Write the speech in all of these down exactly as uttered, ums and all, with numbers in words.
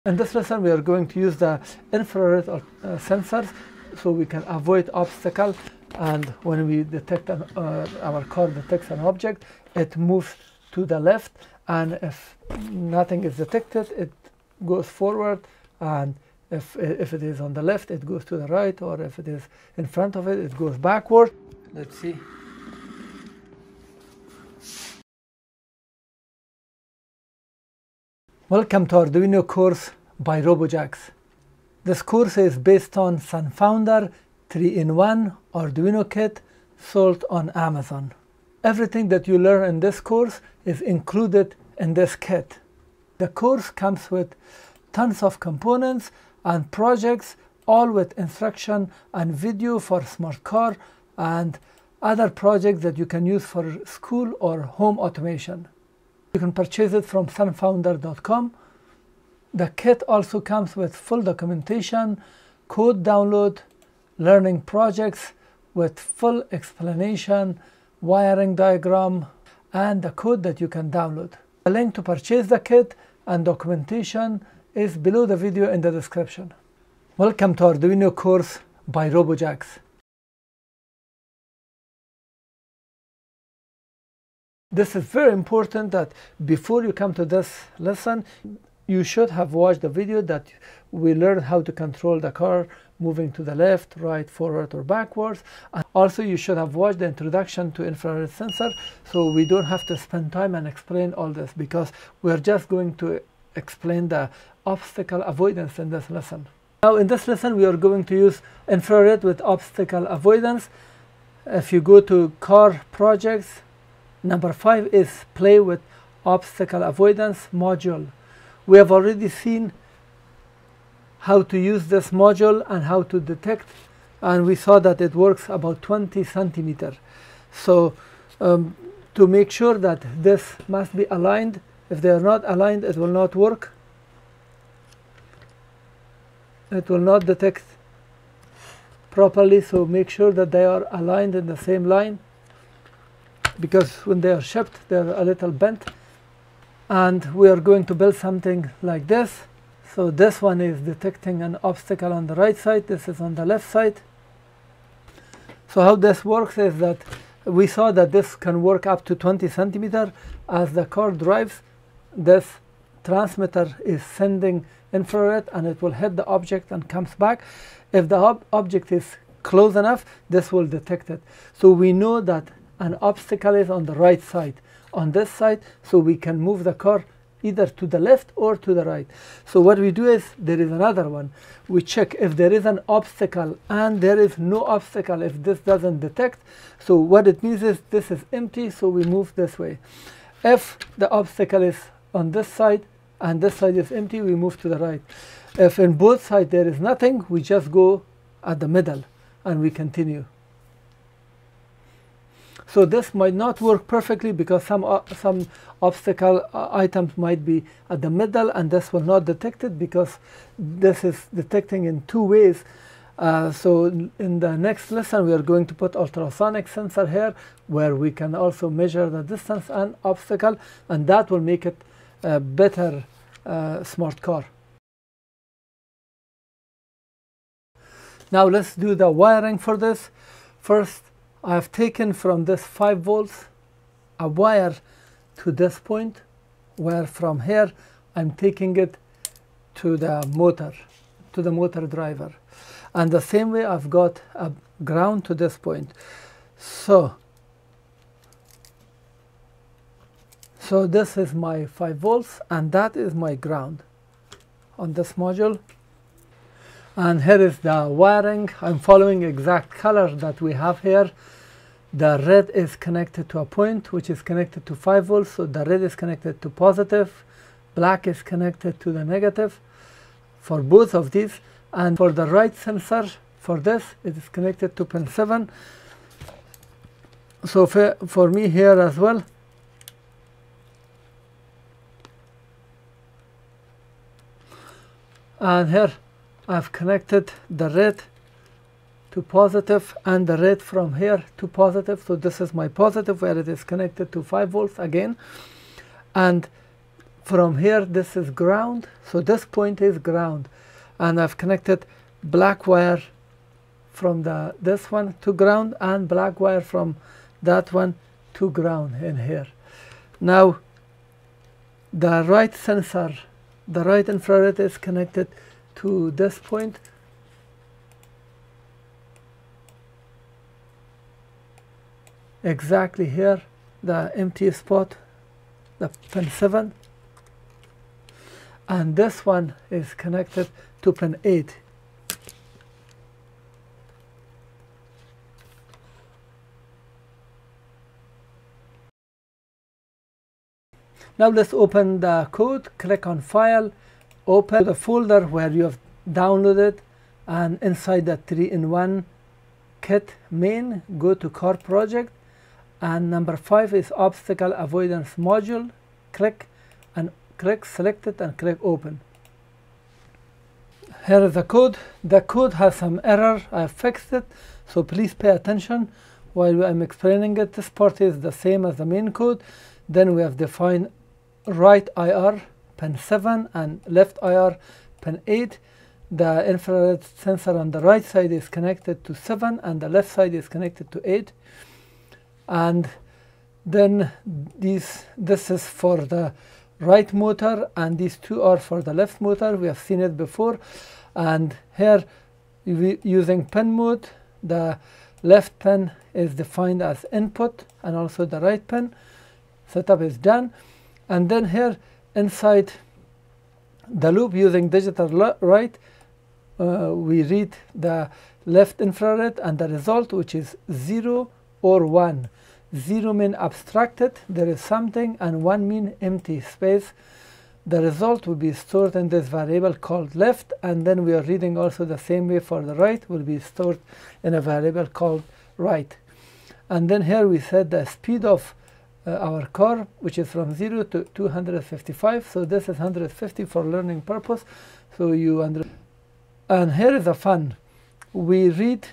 In this lesson, we are going to use the infrared uh, sensors so we can avoid obstacle, and when we detect an, uh, our car detects an object, it moves to the left, and if nothing is detected, it goes forward, and if, if it is on the left, it goes to the right, or if it is in front of it, it goes backward. Let's see. Welcome to Arduino course by Robojax. This course is based on SunFounder three in one Arduino Kit sold on Amazon. Everything that you learn in this course is included in this kit. The course comes with tons of components and projects, all with instruction and video for Smart Car and other projects that you can use for school or home automation. You can purchase it from sun founder dot com. The kit also comes with full documentation, code download, learning projects with full explanation, wiring diagram, and the code that you can download. The link to purchase the kit and documentation is below the video in the description. Welcome to Arduino course by Robojax. This is very important that before you come to this lesson, you should have watched the video that we learned how to control the car moving to the left, right, forward, or backwards. And also, you should have watched the introduction to infrared sensor, so we don't have to spend time and explain all this, because we're just going to explain the obstacle avoidance in this lesson. Now, in this lesson, we are going to use infrared with obstacle avoidance. If you go to car projects, number five is play with obstacle avoidance module. We have already seen how to use this module and how to detect, and we saw that it works about twenty centimeters. So um, to make sure that this must be aligned, if they are not aligned, it will not work. It will not detect properly, so make sure that they are aligned in the same line, because when they are shipped, they are a little bent. And we are going to build something like this. So this one is detecting an obstacle on the right side, this is on the left side. So how this works is that we saw that this can work up to twenty centimeters. As the car drives, this transmitter is sending infrared, and it will hit the object and comes back. If the ob object is close enough, this will detect it. So we know that an obstacle is on the right side, on this side, so we can move the car either to the left or to the right. So what we do is, there is another one. We check if there is an obstacle and there is no obstacle if this doesn't detect. So what it means is this is empty, so we move this way. If the obstacle is on this side and this side is empty, we move to the right. If in both sides there is nothing, we just go at the middle and we continue. So this might not work perfectly, because some uh, some obstacle uh, items might be at the middle, and this will not detect it because this is detecting in two ways. Uh, so in the next lesson, we are going to put ultrasonic sensor here, where we can also measure the distance and obstacle, and that will make it a better uh, smart car. Now let's do the wiring for this. First, I have taken from this five volts a wire to this point, where from here I'm taking it to the motor, to the motor driver. And the same way I've got a ground to this point. So, so this is my five volts, and that is my ground on this module. And here is the wiring. I'm following exact color that we have here. The red is connected to a point which is connected to five volts, so the red is connected to positive, black is connected to the negative for both of these, and for the right sensor, for this, it is connected to pin seven. So for, for me here as well, and here I've connected the red to positive and the red from here to positive. So this is my positive, where it is connected to five volts again, and from here this is ground, so this point is ground, and I've connected black wire from the this one to ground and black wire from that one to ground in here. Now the right sensor, the right infrared is connected to this point, exactly here, the empty spot, the pin seven, and this one is connected to pin eight. Now let's open the code, click on File, open the folder where you have downloaded, and inside the three in one kit main, go to Car project, and number five is obstacle avoidance module. Click and click, select it and click open. Here is the code. The code has some error. I fixed it, so please pay attention while I'm explaining it. This part is the same as the main code. Then we have defined right I R pin seven and left I R pin eight. The infrared sensor on the right side is connected to seven and the left side is connected to eight. And then these this is for the right motor and these two are for the left motor. We have seen it before. And here using pin mode, the left pin is defined as input and also the right pin. Setup is done. And then here inside the loop using digital write, uh, we read the left infrared and the result, which is zero or one. Zero mean abstracted, there is something, and one mean empty space. The result will be stored in this variable called left, and then we are reading also the same way for the right, will be stored in a variable called right. And then here we set the speed of uh, our car, which is from zero to two hundred fifty-five. So this is one hundred fifty for learning purpose. So you under and here is the fun. We read,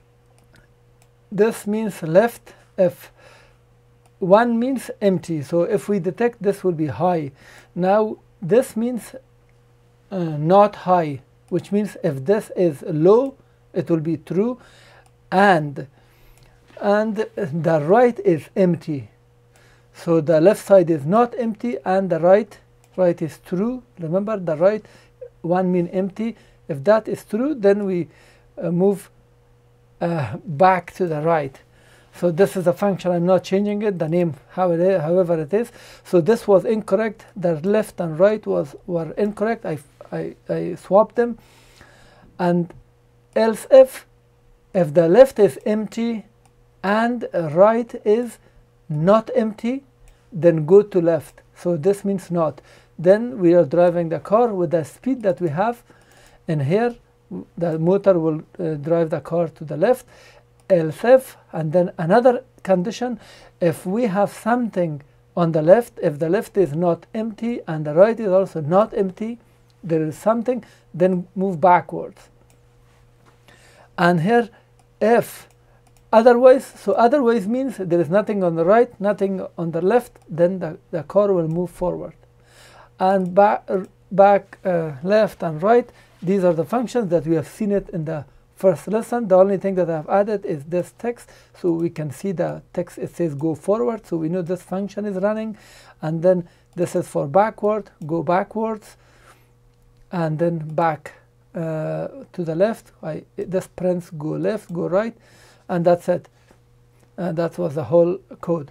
this means left if one means empty. So if we detect this will be high. Now this means uh, not high, which means if this is low, it will be true, and and the right is empty. So the left side is not empty and the right right is true. Remember, the right one mean empty. If that is true, then we uh, move uh, back to the right. So this is a function. I'm not changing it, the name how it is, however it is. So this was incorrect. The left and right was were incorrect. I, I, I swapped them. And else if, if the left is empty and right is not empty, then go to left. So this means not. Then we are driving the car with the speed that we have. And here the motor will uh, drive the car to the left. Else if, and then another condition, if we have something on the left, if the left is not empty and the right is also not empty, there is something, then move backwards. And here if otherwise, so otherwise means there is nothing on the right, nothing on the left, then the, the car will move forward. And back, back uh, left and right, these are the functions that we have seen it in the first lesson. The only thing that I've added is this text, so we can see the text. It says go forward, so we know this function is running. And then this is for backward, go backwards, and then back uh, to the left. I, this prints go left, go right, and that's it. And that was the whole code.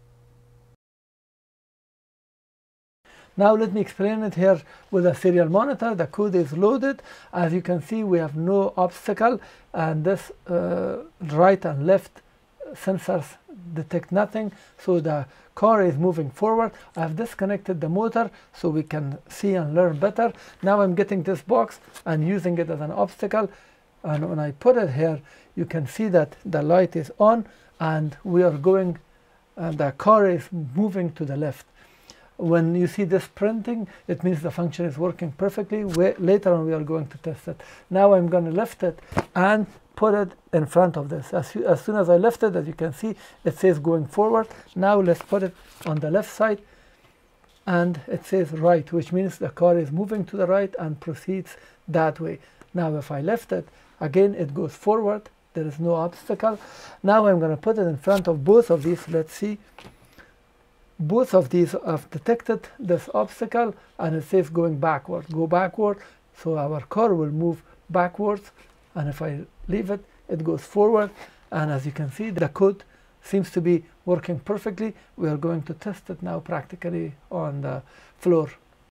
Now let me explain it here with a serial monitor. The code is loaded. As you can see, we have no obstacle, and this uh, right and left sensors detect nothing. So the car is moving forward. I have disconnected the motor so we can see and learn better. Now I'm getting this box and using it as an obstacle. And when I put it here, you can see that the light is on and we are going, and the car is moving to the left. When you see this printing, it means the function is working perfectly. We, later on we are going to test it. Now I'm going to lift it and put it in front of this. As, you, as soon as I lift it, as you can see, it says going forward. Now let's put it on the left side. and it says right, which means the car is moving to the right and proceeds that way. Now if I lift it, again it goes forward, there is no obstacle. Now I'm going to put it in front of both of these. Let's see. Both of these have detected this obstacle, and it says going backward. Go backward, so our car will move backwards, and if I leave it, it goes forward. And as you can see, the code seems to be working perfectly. We are going to test it now practically on the floor.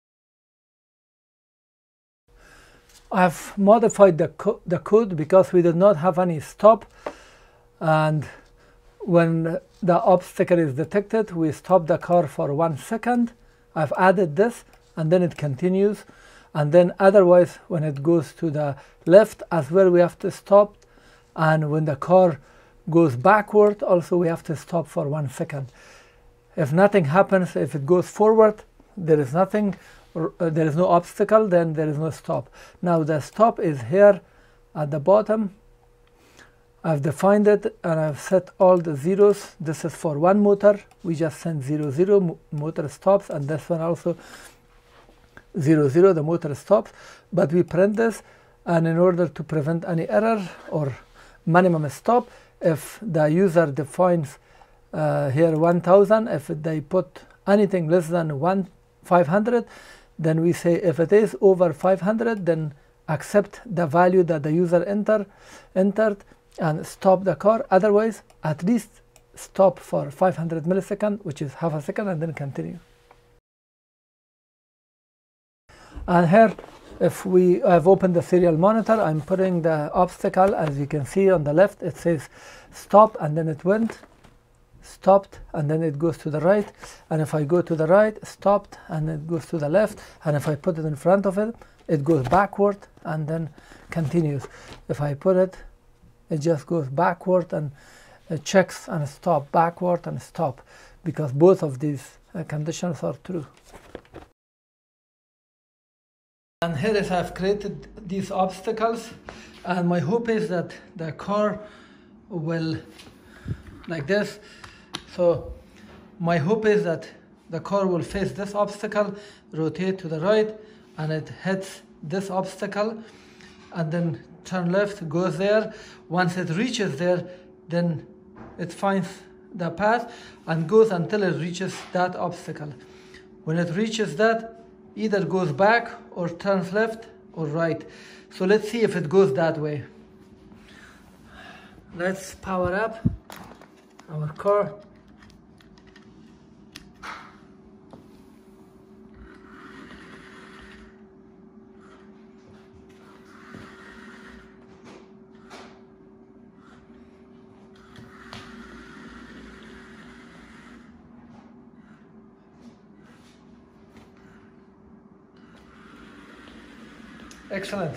I've modified the, co the code because we did not have any stop, and when the obstacle is detected, we stop the car for one second. I've added this, and then it continues, and then otherwise when it goes to the left as well, we have to stop, and when the car goes backward also we have to stop for one second. If nothing happens, if it goes forward, there is nothing, uh, there is no obstacle, then there is no stop. Now the stop is here at the bottom. I've defined it and I've set all the zeros. This is for one motor, we just send zero zero, motor stops, and this one also zero zero, the motor stops. But we print this, and in order to prevent any error or minimum stop, if the user defines uh, here one thousand, if they put anything less than one five hundred, then we say if it is over five hundred, then accept the value that the user enter, entered and stop the car. Otherwise, at least stop for five hundred milliseconds, which is half a second, and then continue. And here, if we have opened the serial monitor, I'm putting the obstacle. As you can see on the left, it says stop, and then it went, stopped, and then it goes to the right. And if I go to the right, stopped, and it goes to the left. And if I put it in front of it, it goes backward and then continues. If I put it, it just goes backward and it checks and stop, backward and stop, because both of these uh, conditions are true. And here is I've created these obstacles, and my hope is that the car will, like this, so my hope is that the car will face this obstacle, rotate to the right, and it hits this obstacle, and then turn left, goes there. Once it reaches there, then it finds the path and goes until it reaches that obstacle. When it reaches that, either goes back or turns left or right. So let's see if it goes that way. Let's power up our car. Excellent.